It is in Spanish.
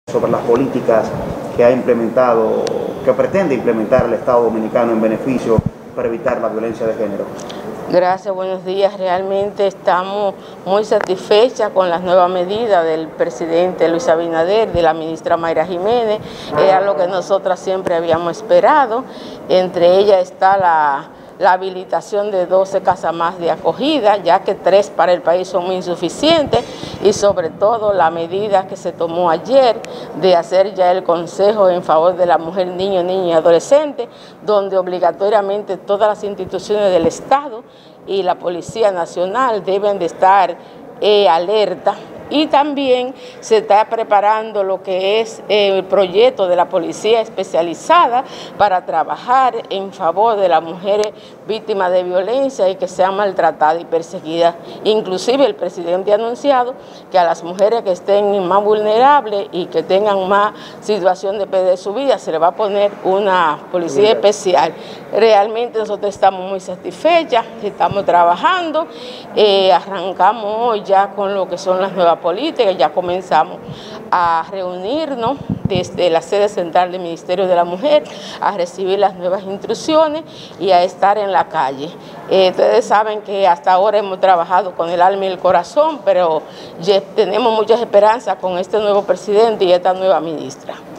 sobre las políticas que ha implementado, que pretende implementar el Estado Dominicano en beneficio para evitar la violencia de género. Gracias, buenos días. Realmente estamos muy satisfechas con las nuevas medidas del presidente Luis Abinader, de la ministra Mayra Jiménez. Era lo que nosotras siempre habíamos esperado. Entre ellas está la habilitación de 12 casas más de acogida, ya que 3 para el país son muy insuficientes, y sobre todo la medida que se tomó ayer de hacer ya el consejo en favor de la mujer, niño, niña y adolescente, donde obligatoriamente todas las instituciones del Estado y la Policía Nacional deben de estar alerta. Y también se está preparando lo que es el proyecto de la policía especializada para trabajar en favor de las mujeres víctimas de violencia y que sean maltratadas y perseguidas. Inclusive el presidente ha anunciado que a las mujeres que estén más vulnerables y que tengan más situación de perder su vida se le va a poner una policía especial. Realmente nosotros estamos muy satisfechas, estamos trabajando, arrancamos hoy ya con lo que son las nuevas políticas, ya comenzamos a reunirnos desde la sede central del Ministerio de la Mujer, a recibir las nuevas instrucciones y a estar en la calle. Ustedes saben que hasta ahora hemos trabajado con el alma y el corazón, pero ya tenemos muchas esperanzas con este nuevo presidente y esta nueva ministra.